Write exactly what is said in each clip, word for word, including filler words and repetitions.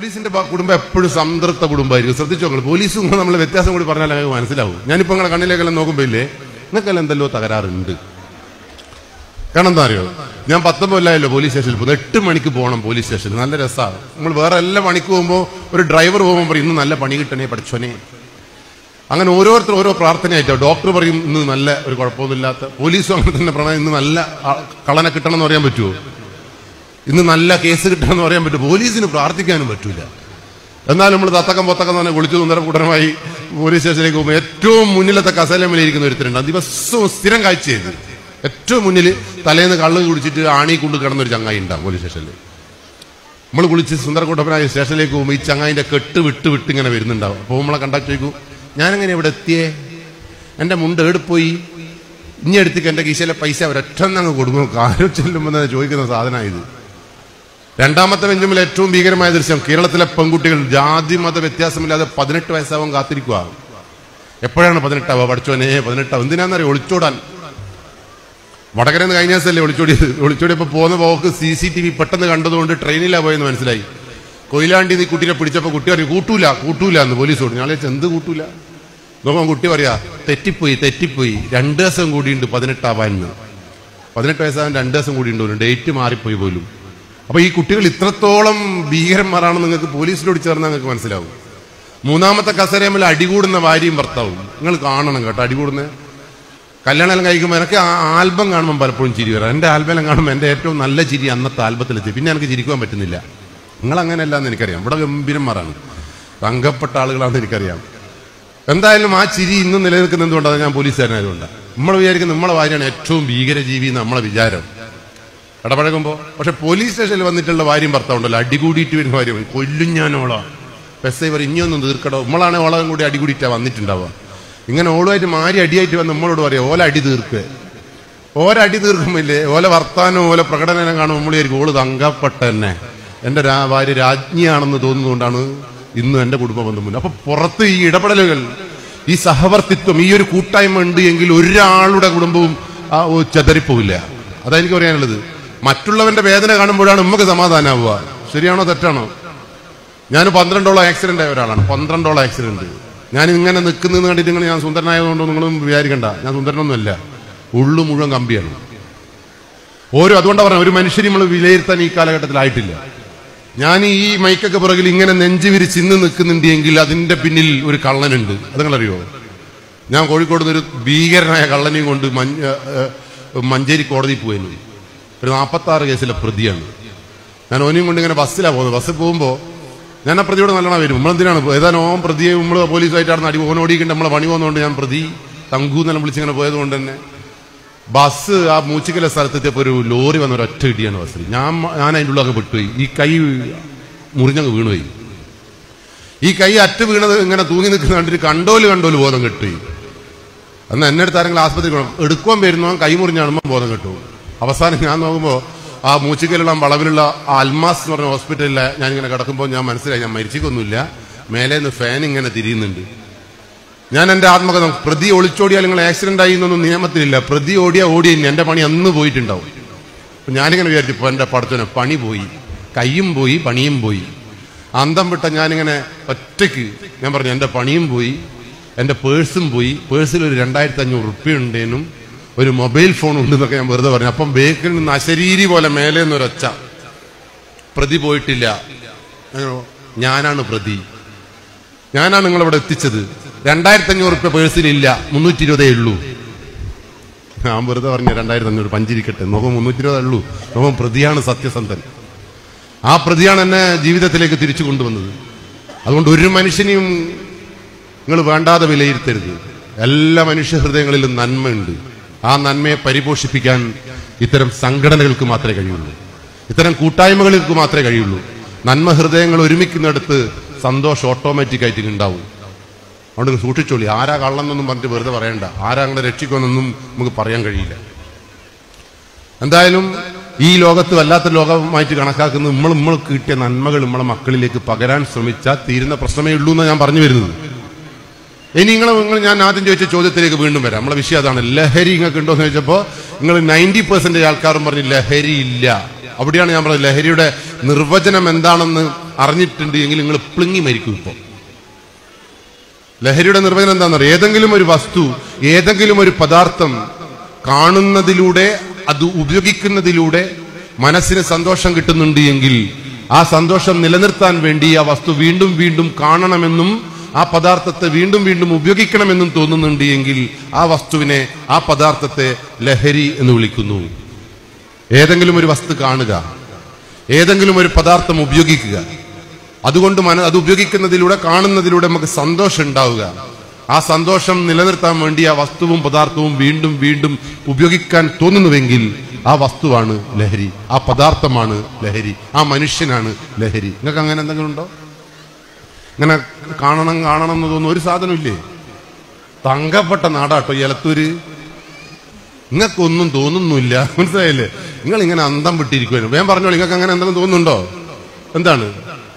പോലീസിന്റെ കുടുംബം എപ്പോഴും സംതൃപ്ത കുടുംബമായിരിക്കും. ശ്രദ്ധിച്ചോ നിങ്ങൾ, പോലീസും നമ്മളെ വ്യത്യാസം കൂടി പറഞ്ഞാൽ നിങ്ങൾക്ക് മനസ്സിലാവും. ഞാനിപ്പോൾ നിങ്ങളെ കണ്ണിലേക്കെല്ലാം നോക്കുമ്പോൾ ഇല്ലേ, നിങ്ങൾക്കെല്ലാം എന്തെല്ലോ തകരാറുണ്ട്. കാരണം എന്താ അറിയോ, ഞാൻ പത്തൊമ്പതിലായല്ലോ പോലീസ് സ്റ്റേഷനിൽ പോകുന്നത്. എട്ട് മണിക്ക് പോകണം പോലീസ് സ്റ്റേഷനിൽ, നല്ല രസമാണ്. നമ്മൾ വേറെ എല്ലാ പണിക്ക് പോകുമ്പോൾ ഒരു ഡ്രൈവർ പോകുമ്പോൾ പറയും ഇന്ന് നല്ല പണി കിട്ടണേ പഠിച്ചോനെ. അങ്ങനെ ഓരോരുത്തർ ഓരോ പ്രാർത്ഥനയായിട്ടോ. ഡോക്ടർ പറയും ഇന്ന് നല്ല ഒരു കുഴപ്പമൊന്നുമില്ലാത്ത, പോലീസും അങ്ങനെ തന്നെ പറഞ്ഞാൽ ഇന്ന് നല്ല കള്ളനെ കിട്ടണം എന്ന് പറയാൻ പറ്റുമോ, ഇന്ന് നല്ല കേസ് കിട്ടണം എന്ന് പറയാൻ പറ്റുമോ? പോലീസിന് പ്രാർത്ഥിക്കാനും പറ്റൂല. എന്നാലും നമ്മൾ തത്തക്കം പൊത്തക്കം തന്നെ വിളിച്ചു സുന്ദരകൂടനുമായി പോലീസ് സ്റ്റേഷനിലേക്ക് പോകുമ്പോൾ ഏറ്റവും മുന്നിലത്തെ കസേലമേലിരിക്കുന്ന ഒരുത്തരുണ്ട്. ദിവസവും സ്ഥിരം കാഴ്ച ചെയ്ത് ഏറ്റവും മുന്നിൽ തലേന്ന് കള്ള് കുടിച്ചിട്ട് ആണി കൊണ്ട് കിടന്നൊരു ചങ്ങായി ഉണ്ടാവും പോലീസ് സ്റ്റേഷനിൽ. നമ്മൾ കുളിച്ച് സുന്ദരകൂട്ടപ്പനായി സ്റ്റേഷനിലേക്ക് പോകുമ്പോൾ ഈ ചങ്ങായിന്റെ കെട്ട് വിട്ട് വിട്ട് ഇങ്ങനെ വരുന്നുണ്ടാവും. അപ്പോൾ നമ്മളെ കണ്ടാക്ട് ചോദിക്കും, ഞാനെങ്ങനെ ഇവിടെ എത്തിയേ, എൻ്റെ മുണ്ട് എടുപ്പോയി, ഇനി എടുത്തേക്ക് എൻ്റെ കീശയിലെ പൈസ ഒരൊറ്റന്നങ്ങ് കൊടുക്കും. കാര്യം ചെല്ലുമ്പോൾ തന്നെ ചോദിക്കുന്ന സാധനമാണ് ഇത്. രണ്ടാമത്തെ ബെഞ്ചുമിൽ ഏറ്റവും ഭീകരമായ ദൃശ്യം, കേരളത്തിലെ പെൺകുട്ടികൾ ജാതി മത വ്യത്യാസമില്ലാതെ പതിനെട്ട് വയസ്സാവാൻ കാത്തിരിക്കുക. എപ്പോഴാണ് പതിനെട്ടാവുക? പഠിച്ചോനെ പതിനെട്ടാവും. എന്തിനാണെന്നറിയോ? ഒളിച്ചോടാൻ. വടകരന്ന് കഴിഞ്ഞ ദിവസമല്ലേ ഒളിച്ചോടിയത്. ഒളിച്ചോടിയപ്പോൾ പോകുന്ന പോക്ക് സി സി ടി വി പെട്ടെന്ന് കണ്ടതുകൊണ്ട് ട്രെയിനിലാണ് പോയെന്ന് മനസ്സിലായി. കൊയിലാണ്ടി നീ കുട്ടീനെ പിടിച്ചപ്പോൾ കുട്ടി പറയും കൂട്ടൂല കൂട്ടൂല എന്ന് പോലീസോട്. ഞാൻ എന്ത് കൂട്ടൂല നോക്കാൻ? കുട്ടി പറയാ തെറ്റിപ്പോയി തെറ്റിപ്പോയി രണ്ടു ദിവസം കൂടിയുണ്ട് പതിനെട്ടാവാൻ. പതിനെട്ട് വയസ്സാവാൻ രണ്ടു ദിവസം കൂടിയുണ്ട്, ഡേറ്റ് മാറിപ്പോയി പോലും. അപ്പൊ ഈ കുട്ടികൾ ഇത്രത്തോളം ഭീകരന്മാരാണെന്ന് നിങ്ങൾക്ക് പോലീസിലോട് ചേർന്നാൽ നിങ്ങൾക്ക് മനസ്സിലാവും. മൂന്നാമത്തെ കസേരയിൽ അടികൂടുന്ന ഭാര്യയും ഭർത്താവും നിങ്ങൾ കാണണം കേട്ടോ. അടികൂടുന്ന കല്യാണം കഴിക്കുമ്പോൾ എനിക്ക് ആൽബം കാണുമ്പോൾ പലപ്പോഴും ചിരി വരാം. എൻ്റെ ആൽബം കാണുമ്പോൾ എൻ്റെ ഏറ്റവും നല്ല ചിരി അന്നത്തെ ആൽബത്തിലെത്തി. പിന്നെ എനിക്ക് ചിരിക്കുവാൻ പറ്റുന്നില്ല. നിങ്ങൾ അങ്ങനെയല്ല എന്ന് എനിക്കറിയാം. ഇവിടെ ഗംഭീരന്മാരാണ്, തങ്കപ്പെട്ട ആളുകളാണെന്ന് എനിക്കറിയാം. എന്തായാലും ആ ചിരി ഇന്നും നിലനിൽക്കുന്നത് എന്തുകൊണ്ടാണ്? ഞാൻ പോലീസുകാരനായതുകൊണ്ടാണ്. നമ്മൾ വിചാരിക്കുന്ന നമ്മളെ ഭാര്യയാണ് ഏറ്റവും ഭീകരജീവി നമ്മളെ വിചാരം ഇടപഴകുമ്പോൾ. പക്ഷെ പോലീസ് സ്റ്റേഷനിൽ വന്നിട്ടുള്ള ഭാര്യയും ഭർത്താവുണ്ടല്ലോ, അടികൂടിയിട്ട് വരുന്ന ഭാര്യ കൊല്ലും ഞാനോളാ എസ് ഐ പറയും ഇനിയൊന്നും തീർക്കടോ. നമ്മളാണ് ഓളം കൂടി അടികൂടിയിട്ടാണ് വന്നിട്ടുണ്ടാവുക. ഇങ്ങനെ ഓളുമായിട്ട് മാരി അടിയായിട്ട് വന്ന് നമ്മളോട് പറയാം ഓല അടി തീർക്കുക. ഓല അടി തീർക്കുമ്പോയില്ലേ ഓല വർത്താനവും ഓല പ്രകടനം കാണുമ്പോൾ നമ്മൾ വിചാരിക്കും ഓള് തങ്കപ്പെട്ട തന്നെ എൻ്റെ ഭാര്യ രാജ്ഞിയാണെന്ന് തോന്നുന്നതുകൊണ്ടാണ് ഇന്നും എൻ്റെ കുടുംബം വന്നു മുന്നിൽ. അപ്പൊ പുറത്ത് ഈ ഇടപെടലുകൾ, ഈ സഹവർത്തിത്വം, ഈ ഒരു കൂട്ടായ്മ ഉണ്ട് എങ്കിൽ ഒരാളുടെ കുടുംബവും ചെതറിപ്പോവില്ല. അതാ എനിക്ക് പറയാനുള്ളത്. മറ്റുള്ളവന്റെ വേദന കാണുമ്പോഴാണ് നമുക്ക് സമാധാനമാവുക. ശരിയാണോ തെറ്റാണോ? ഞാൻ പന്ത്രണ്ടോളം ആക്സിഡന്റ് ആയ ഒരാളാണ്. പന്ത്രണ്ടോളം ആക്സിഡന്റ്. ഞാൻ ഇങ്ങനെ നിൽക്കുന്നത് കണ്ടിട്ട് നിങ്ങൾ ഞാൻ സുന്ദരനായതുകൊണ്ടോ നിങ്ങളും വിചാരിക്കണ്ട, ഞാൻ സുന്ദരനൊന്നുമല്ല. ഉള്ളു മുഴുവൻ കമ്പിയാണ് ഓരോ. അതുകൊണ്ടാണ് പറഞ്ഞത് ഒരു മനുഷ്യനെ നമ്മൾ വിലയിരുത്താൻ ഈ കാലഘട്ടത്തിലായിട്ടില്ല. ഞാൻ ഈ മൈക്കൊക്കെ പുറകിൽ ഇങ്ങനെ നെഞ്ചു വിരിച്ച് ഇന്ന് നിൽക്കുന്നുണ്ട് എങ്കിൽ അതിന്റെ പിന്നിൽ ഒരു കള്ളനുണ്ട്. അത് നിങ്ങളറിയോ? ഞാൻ കോഴിക്കോട് നിന്നൊരു ഭീകരനായ കള്ളനെയും കൊണ്ട് മഞ്ചേരി കോടതിയിൽ പോയിരുന്നു. ഒരു നാൽപ്പത്തി ആറ് കേസിലെ പ്രതിയാണ്. ഞാൻ ഓനെയും കൊണ്ട് ഇങ്ങനെ ബസ്സിലാണ് പോകുന്നത്. ബസ്സിൽ പോകുമ്പോൾ ഞാൻ ആ പ്രതിയോട് നല്ലോണം വരും. നമ്മളെന്തിനാണ് ഏതാനും ഓം പ്രതിയെ നമ്മൾ പോലീസുമായിട്ടാണ് അടി ഓനോടിക്കേണ്ട നമ്മളെ പണി പോകുന്നതുകൊണ്ട് ഞാൻ പ്രതി തങ്കു എന്നെല്ലാം വിളിച്ചിങ്ങനെ പോയത് കൊണ്ട് തന്നെ ബസ് ആ മൂച്ചിക്കല സ്ഥലത്തെത്തിയപ്പോൾ ഒരു ലോറി വന്ന ഒരു ഒറ്റ ഇടിയാണ് ബസ്സിൽ. ഞാൻ ഞാൻ അതിൻ്റെ ഉള്ളിൽ അങ്ങ് പെട്ടുപോയി. ഈ കൈ മുറിഞ്ഞങ്ങ് വീണുപോയി. ഈ കൈ അറ്റ് വീണത് ഇങ്ങനെ തൂങ്ങി നിൽക്കുന്ന കണ്ടിട്ട് കണ്ടോല് കണ്ടോല് ബോധം കെട്ടുപോയി. എന്നാൽ എന്നെ അടുത്ത് ആരെങ്കിലും ആസ്പത്രി എടുക്കുവാൻ വരുന്നോ കൈ മുറിഞ്ഞാണുമ്പോൾ ബോധം കെട്ടുപോകും. അവസാനം ഞാൻ നോക്കുമ്പോൾ ആ മൂച്ചിക്കലുള്ള വളവിലുള്ള അൽമാസ് എന്ന് പറഞ്ഞ ഹോസ്പിറ്റലിൽ ഞാനിങ്ങനെ കിടക്കുമ്പോൾ ഞാൻ മനസ്സിലായി ഞാൻ മരിച്ചിക്കൊന്നുമില്ല. മേലെ നിന്ന് ഫാൻ ഇങ്ങനെ തിരിയുന്നുണ്ട്. ഞാൻ എൻ്റെ ആത്മകഥ പ്രതി ഒളിച്ചോടിയാൽ നിങ്ങൾ ആക്സിഡന്റ് ആയി എന്നൊന്നും നിയമത്തിലില്ല. പ്രതി ഓടിയാൽ ഓടി എൻ്റെ പണി അന്ന് പോയിട്ടുണ്ടാവും. അപ്പം ഞാനിങ്ങനെ വിചാരിച്ചു ഇപ്പോൾ എൻ്റെ പടത്തിന് പണി പോയി, കയ്യും പോയി, പണിയും പോയി. അന്തം വിട്ട ഞാനിങ്ങനെ ഒറ്റയ്ക്ക് ഞാൻ പറഞ്ഞു എൻ്റെ പണിയും പോയി, എൻ്റെ പേഴ്സും പോയി. പേഴ്സിൽ ഒരു രണ്ടായിരത്തി അഞ്ഞൂറ് റുപ്യ ഉണ്ടേനും ഒരു മൊബൈൽ ഫോൺ ഉണ്ടെന്നൊക്കെ ഞാൻ വെറുതെ പറഞ്ഞു. അപ്പം ബേക്കിൽ നിന്ന് അശരീരി പോലെ മേലെ നിന്നൊരൊച്ച, പ്രതി പോയിട്ടില്ല, ഞാനാണ് പ്രതി, ഞാനാണ് നിങ്ങളിവിടെ എത്തിച്ചത്. രണ്ടായിരത്തി അഞ്ഞൂറ് റുപ്യ പേഴ്സിലില്ല, മുന്നൂറ്റി ഇരുപതേ ഉള്ളൂ. ഞാൻ വെറുതെ പറഞ്ഞു രണ്ടായിരത്തി അഞ്ഞൂറ് പഞ്ചിരിക്കട്ടെ, നോക്കും മുന്നൂറ്റി ഇരുപതേ ഉള്ളൂ. നോക്കും പ്രതിയാണ് സത്യസന്ധൻ. ആ പ്രതിയാണ് എന്നെ ജീവിതത്തിലേക്ക് തിരിച്ചു കൊണ്ടുവന്നത്. അതുകൊണ്ട് ഒരു മനുഷ്യനെയും നിങ്ങൾ വേണ്ടാതെ വിലയിരുത്തരുത്. എല്ലാ മനുഷ്യ ഹൃദയങ്ങളിലും നന്മയുണ്ട്. ആ നന്മയെ പരിപോഷിപ്പിക്കാൻ ഇത്തരം സംഘടനകൾക്ക് മാത്രമേ കഴിയുള്ളൂ, ഇത്തരം കൂട്ടായ്മകൾക്ക് മാത്രമേ കഴിയുള്ളൂ. നന്മ ഹൃദയങ്ങൾ ഒരുമിക്കുന്നിടത്ത് സന്തോഷം ഓട്ടോമാറ്റിക് ആയിട്ട് ഉണ്ടാവും. അതുകൊണ്ട് സൂക്ഷിച്ചോളി. ആരാ കള്ളെന്നൊന്നും പറഞ്ഞിട്ട് വെറുതെ പറയണ്ട. ആരാ അങ്ങനെ രക്ഷിക്കുമെന്നൊന്നും നമുക്ക് പറയാൻ കഴിയില്ല. എന്തായാലും ഈ ലോകത്ത് വല്ലാത്ത ലോകമായിട്ട് കണക്കാക്കുന്നത് നമ്മൾ നമ്മൾക്ക് കിട്ടിയ നന്മകൾ നമ്മളെ മക്കളിലേക്ക് പകരാൻ ശ്രമിച്ചാൽ തീരുന്ന പ്രശ്നമേ ഉള്ളൂ എന്നാണ് ഞാൻ പറഞ്ഞു വരുന്നത്. ഇനി നിങ്ങൾ നിങ്ങൾ ഞാൻ ആദ്യം ചോദിച്ച ചോദ്യത്തിലേക്ക് വീണ്ടും വരാം. നമ്മളെ വിഷയം അതാണ്. ലഹരി നിങ്ങൾക്ക് ഉണ്ടോ എന്ന് ചോദിച്ചപ്പോൾ നിങ്ങൾ നയൻറ്റി പെർസെന്റേജ് ആൾക്കാരും പറഞ്ഞു ലഹരി ഇല്ല. അവിടെയാണ് ഞാൻ പറഞ്ഞത് ലഹരിയുടെ നിർവചനം എന്താണെന്ന് അറിഞ്ഞിട്ടുണ്ട് എങ്കിൽ നിങ്ങൾ പ്ലിങ്ങി മരിക്കും. ഇപ്പോൾ ലഹരിയുടെ നിർവചനം എന്താണെന്ന് പറയുക, ഏതെങ്കിലും ഒരു വസ്തു, ഏതെങ്കിലും ഒരു പദാർത്ഥം കാണുന്നതിലൂടെ, അത് ഉപയോഗിക്കുന്നതിലൂടെ മനസ്സിന് സന്തോഷം കിട്ടുന്നുണ്ട് എങ്കിൽ ആ സന്തോഷം നിലനിർത്താൻ വേണ്ടി ആ വസ്തു വീണ്ടും വീണ്ടും കാണണമെന്നും ആ പദാർത്ഥത്തെ വീണ്ടും വീണ്ടും ഉപയോഗിക്കണമെന്നും തോന്നുന്നുണ്ട് എങ്കിൽ ആ വസ്തുവിനെ, ആ പദാർത്ഥത്തെ ലഹരി എന്ന് വിളിക്കുന്നു. ഏതെങ്കിലും ഒരു വസ്തു കാണുക, ഏതെങ്കിലും ഒരു പദാർത്ഥം ഉപയോഗിക്കുക, അതുകൊണ്ട് മന അത് ഉപയോഗിക്കുന്നതിലൂടെ, കാണുന്നതിലൂടെ നമുക്ക് സന്തോഷം ഉണ്ടാവുക, ആ സന്തോഷം നിലനിർത്താൻ വേണ്ടി ആ വസ്തുവും പദാർത്ഥവും വീണ്ടും വീണ്ടും ഉപയോഗിക്കാൻ തോന്നുന്നുവെങ്കിൽ ആ വസ്തുവാണ് ലഹരി, ആ പദാർത്ഥമാണ് ലഹരി, ആ മനുഷ്യനാണ് ലഹരി. നിങ്ങൾക്ക് അങ്ങനെ എന്തെങ്കിലും ഉണ്ടോ? ഇങ്ങനെ കാണണം കാണണം എന്ന് തോന്നുന്നു ഒരു സാധനമില്ലേ? തങ്കപ്പെട്ട നാടാട്ടോ ഈ എലത്തൂര്. നിങ്ങൾക്കൊന്നും തോന്നുന്നില്ല, മനസ്സിലായില്ലേ? നിങ്ങൾ ഇങ്ങനെ അന്തം വിട്ടിരിക്കുവാനും. വേഗം പറഞ്ഞോളൂ, നിങ്ങൾക്ക് അങ്ങനെ എന്തെങ്കിലും തോന്നുന്നുണ്ടോ? എന്താണ്?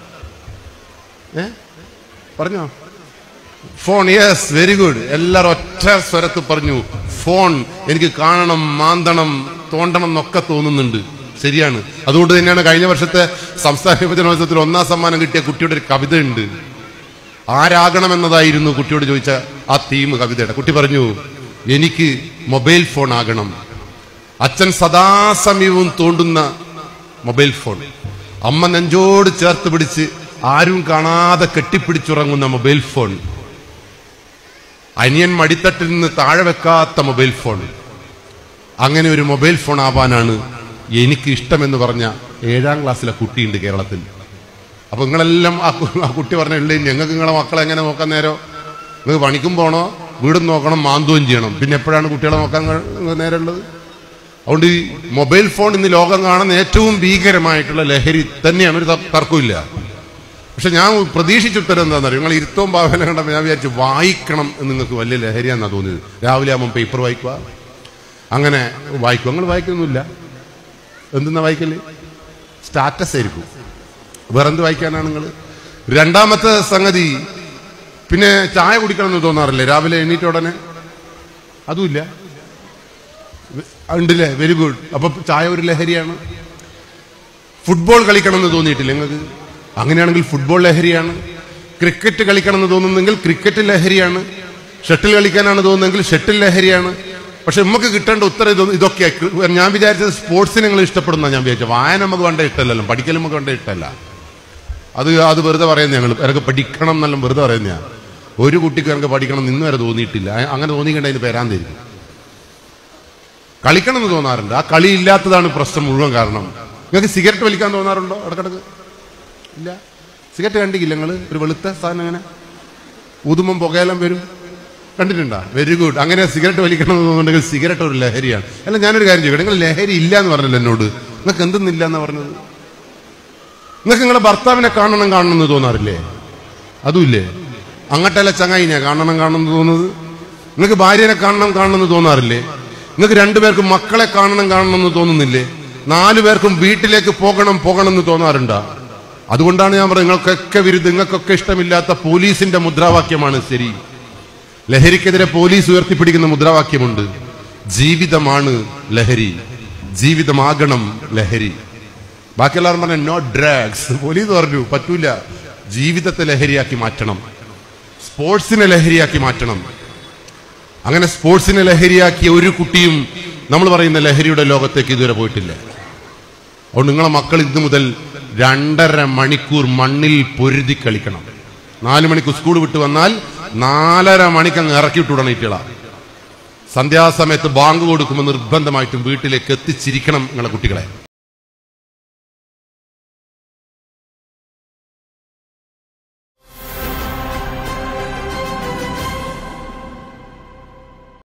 ഏ പറഞ്ഞോ? ഫോൺ. Yes, very good. എല്ലാവരും ഒറ്റ സ്വരത്ത് പറഞ്ഞു ഫോൺ. എനിക്ക് കാണണം, മാന്തണം, തോണ്ടണം എന്നൊക്കെ തോന്നുന്നുണ്ട്. ശരിയാണ്. അതുകൊണ്ട് തന്നെയാണ് കഴിഞ്ഞ വർഷത്തെ സംസ്ഥാന യുവജനോത്സവത്തിൽ ഒന്നാം സമ്മാനം കിട്ടിയ കുട്ടിയുടെ ഒരു കവിത ഉണ്ട്. ആരാകണമെന്നതായിരുന്നു കുട്ടിയോട് ചോദിച്ച ആ തീം കവിതയുടെ. കുട്ടി പറഞ്ഞു, എനിക്ക് മൊബൈൽ ഫോൺ ആകണം. അച്ഛൻ സദാസമയവും തോണ്ടുന്ന മൊബൈൽ ഫോൺ, അമ്മ നെഞ്ചോട് ചേർത്ത് പിടിച്ച് ആരും കാണാതെ കെട്ടിപ്പിടിച്ചുറങ്ങുന്ന മൊബൈൽ ഫോൺ, അനിയൻ മടിത്തട്ടിൽ നിന്ന് താഴെ വെക്കാത്ത മൊബൈൽ ഫോൺ. അങ്ങനെ ഒരു മൊബൈൽ ഫോൺ ആവാനാണ് എനിക്ക് ഇഷ്ടമെന്ന് പറഞ്ഞ ഏഴാം ക്ലാസ്സിലെ കുട്ടിയുണ്ട് കേരളത്തിൽ. അപ്പൊ നിങ്ങളെല്ലാം ആ കുട്ടി പറഞ്ഞില്ലേ, ഞങ്ങൾക്ക് നിങ്ങളെ മക്കളെ എങ്ങനെ നോക്കാൻ നേരം? നിങ്ങൾക്ക് പണിക്കും പോകണോ, വീടും നോക്കണം, മാന്തുകയും ചെയ്യണം, പിന്നെ എപ്പോഴാണ് കുട്ടികളെ നോക്കാൻ നേരമുള്ളത്? അതുകൊണ്ട് ഈ മൊബൈൽ ഫോൺ ഇന്ന് ലോകം കാണുന്ന ഏറ്റവും ഭീകരമായിട്ടുള്ള ലഹരി തന്നെയാണ്, ഒരു തർക്കമില്ല. പക്ഷെ ഞാൻ പ്രതീക്ഷിച്ചുത്തരം എന്താണെന്ന് അറിയാം, നിങ്ങൾ ഇരുത്തവും ഭാവന കണ്ടപ്പോൾ ഞാൻ വിചാരിച്ചു വായിക്കണം എന്ന് നിങ്ങൾക്ക് വലിയ ലഹരിയാണെന്നാണ് തോന്നിയത്. രാവിലെ ആകുമ്പോൾ പേപ്പർ വായിക്കുക, അങ്ങനെ വായിക്കും. നിങ്ങൾ വായിക്കൊന്നുമില്ല. എന്തെന്നാ വായിക്കല്? സ്റ്റാറ്റസ് ആയിരിക്കും. വേറെന്ത് വായിക്കാനാണ് നിങ്ങൾ? രണ്ടാമത്തെ സംഗതി, പിന്നെ ചായ കുടിക്കണം എന്ന് തോന്നാറില്ലേ രാവിലെ എണീറ്റ ഉടനെ? അതുമില്ല. ഉണ്ടല്ലേ? Very good. അപ്പൊ ചായ ഒരു ലഹരിയാണ്. ഫുട്ബോൾ കളിക്കണം എന്ന് തോന്നിയിട്ടില്ല നിങ്ങൾക്ക്? അങ്ങനെയാണെങ്കിൽ ഫുട്ബോൾ ലഹരിയാണ്. ക്രിക്കറ്റ് കളിക്കണം എന്ന് തോന്നുന്നെങ്കിൽ ക്രിക്കറ്റ് ലഹരിയാണ്. ഷട്ടിൽ കളിക്കാനാണ് തോന്നുന്നതെങ്കിൽ ഷട്ടിൽ ലഹരിയാണ്. പക്ഷെ നമുക്ക് കിട്ടേണ്ട ഉത്തരം ഇതൊ ഇതൊക്കെയാണ്. ഞാൻ വിചാരിച്ചത് സ്പോർട്സിനെ നിങ്ങൾ ഇഷ്ടപ്പെടുന്ന ഞാൻ വിചാരിച്ചത്. വായന നമുക്ക് വേണ്ട ഇഷ്ടമല്ലല്ലോ, പഠിക്കലും നമുക്ക് വേണ്ട ഇഷ്ടമല്ല. അത് അത് വെറുതെ പറയുന്നത്. ഞങ്ങൾ എനിക്ക് പഠിക്കണം എന്നെല്ലാം വെറുതെ പറയുന്ന. ഒരു കുട്ടിക്ക് എനിക്ക് പഠിക്കണം നിന്ന് വരെ തോന്നിയിട്ടില്ല. അങ്ങനെ തോന്നിക്കേണ്ട അതിന് പേരാൻ തരും. കളിക്കണം എന്ന് തോന്നാറുണ്ട്. ആ കളി ഇല്ലാത്തതാണ് പ്രശ്നം മുഴുവൻ കാരണം. നിങ്ങൾക്ക് സിഗരറ്റ് വലിക്കാൻ തോന്നാറുണ്ടോ ഇടക്കിടക്ക്? ഇല്ല. സിഗരറ്റ് കണ്ടിക്കില്ല നിങ്ങൾ? ഒരു വെളുത്ത സാധനം അങ്ങനെ ഊതുമ്പം പുകയെല്ലാം വരും, കണ്ടിട്ടുണ്ടോ? Very good. അങ്ങനെ സിഗരറ്റ് വലിക്കണം എന്ന് തോന്നുന്നുണ്ടെങ്കിൽ സിഗരറ്റ് ഒരു ലഹരിയാണ്. അല്ല, ഞാനൊരു കാര്യം ചോദിക്കട്ടെ, നിങ്ങൾ ലഹരി ഇല്ല എന്ന് പറഞ്ഞല്ലോ എന്നോട്. നിങ്ങൾക്ക് എന്തെന്നില്ല എന്ന് പറഞ്ഞത്? നിങ്ങൾക്ക് നിങ്ങളെ ഭർത്താവിനെ കാണണം കാണണം എന്ന് തോന്നാറില്ലേ? അതുമില്ലേ? അങ്ങട്ടല്ല ചങ്ങായിനെ കാണണം കാണണം എന്ന് തോന്നുന്നത്? നിങ്ങൾക്ക് ഭാര്യനെ കാണണം കാണണം എന്ന് തോന്നാറില്ലേ? നിങ്ങൾക്ക് രണ്ടുപേർക്കും മക്കളെ കാണണം കാണണം എന്ന് തോന്നുന്നില്ലേ? നാലു പേർക്കും വീട്ടിലേക്ക് പോകണം പോകണം എന്ന് തോന്നാറുണ്ടോ? അതുകൊണ്ടാണ് ഞാൻ പറയുന്നത്, നിങ്ങൾക്കൊക്കെ വിരുദ്ധ, നിങ്ങൾക്കൊക്കെ ഇഷ്ടമില്ലാത്ത പോലീസിന്റെ മുദ്രാവാക്യമാണ് ശരി. ലഹരിക്കെതിരെ പോലീസ് ഉയർത്തിപ്പിടിക്കുന്ന മുദ്രാവാക്യമുണ്ട്, ജീവിതമാണ് ലഹരി, ജീവിതമാകണം ലഹരി. ബാക്കിയെല്ലാവരും പറഞ്ഞ നോ ഡ്രഗ്സ്. പോലീസ് പറഞ്ഞു പറ്റൂല, ജീവിതത്തെ ലഹരിയാക്കി മാറ്റണം, സ്പോർട്സിനെ ലഹരിയാക്കി മാറ്റണം. അങ്ങനെ സ്പോർട്സിനെ ലഹരിയാക്കിയ ഒരു കുട്ടിയും നമ്മൾ പറയുന്ന ലഹരിയുടെ ലോകത്തേക്ക് ഇതുവരെ പോയിട്ടില്ല. അതുകൊണ്ട് നിങ്ങളെ മക്കൾ ഇന്നു മുതൽ രണ്ടര മണിക്കൂർ മണ്ണിൽ പൊരുതി കളിക്കണം. നാലു മണിക്ക് സ്കൂൾ വിട്ട് വന്നാൽ നാലര മണിക്ക് അങ്ങ് ഇറക്കി വിട്ടുവിടണം ഇറ്റള. സന്ധ്യാസമയത്ത് ബാങ്ക് കൊടുക്കുമ്പോൾ നിർബന്ധമായിട്ടും വീട്ടിലേക്ക് എത്തിച്ചിരിക്കണം നിങ്ങളെ കുട്ടികളെ.